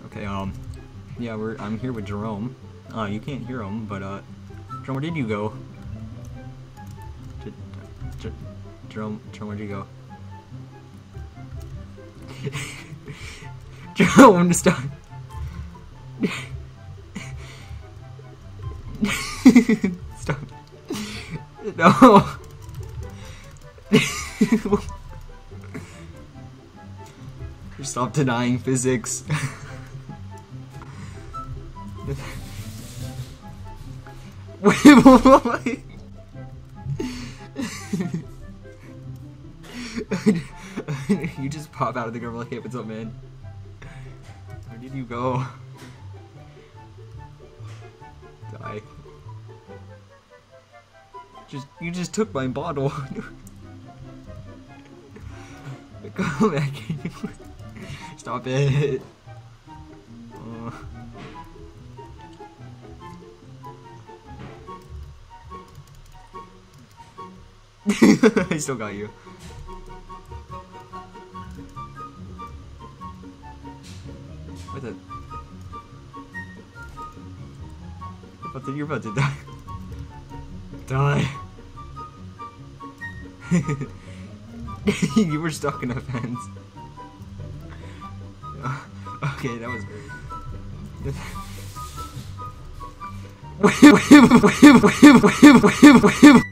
Okay, yeah, I'm here with Jerome. You can't hear him, but, Jerome, where did you go? Jerome, where'd you go? Jerome, stop. Stop. No. Stop denying physics. Wait. You just pop out of the girl like, hey, what's up, man? Where did you go? Die. You just took my bottle. Go back. Stop it. I still got you. What the? You're about to die. Die. You were stuck in a fence. Okay, that was very...